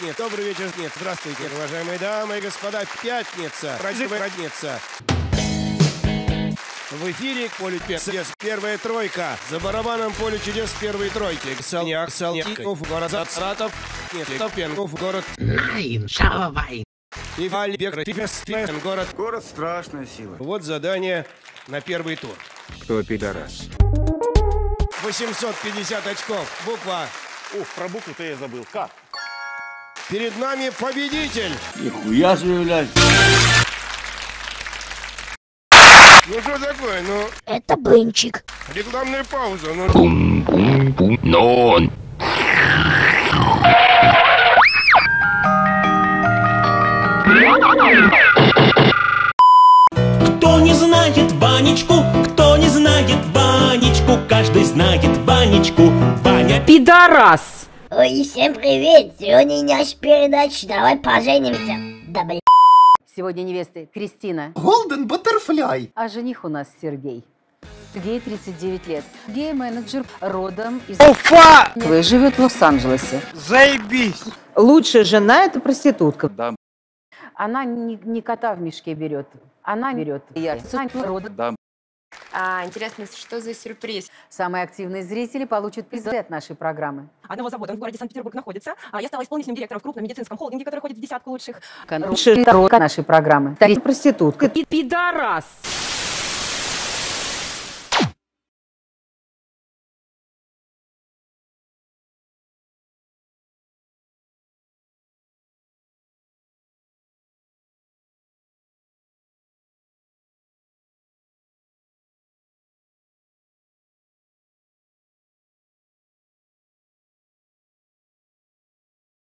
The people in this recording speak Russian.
Нет, добрый вечер. Нет, здравствуйте, уважаемые дамы и господа. Пятница. Родница. В эфире поле чудес. Первая тройка. За барабаном поле чудес первые тройки. Салтиков, город Саратов. Нет, Топенков, город. Nein, Schauerwein. И город. Город страшная сила. Вот задание на первый тур. Кто пидорас? 850 очков. Буква. Ух, про букву-то я забыл. Как? Перед нами победитель. Нихуя себе, блядь. Ну что такое? Ну, Это блинчик. рекламная пауза. Ну, Нон! Кто не знает Ванечку, кто не знает Ванечку, каждый знает Ванечку. Ваня Пидорас! Ой, всем привет! Сегодня наша передача «Давай поженимся». Да блин. Сегодня невесты Кристина, Голден Баттерфляй. а жених у нас Сергей. Сергей 39 лет. Гей-менеджер родом из Уфа! живет в Лос-Анджелесе. Заебись! Лучшая жена – это проститутка. Да, Она не кота в мешке берет. Она берет яйца рода. да. Интересно, что за сюрприз? Самые активные зрители получат призы от нашей программы. Одного завода в городе Санкт-Петербург находится. Я стала исполнительным директором в крупном медицинском холдинге, который входит в десятку лучших. Лучший нашей программы. Проститутка. Пидорас!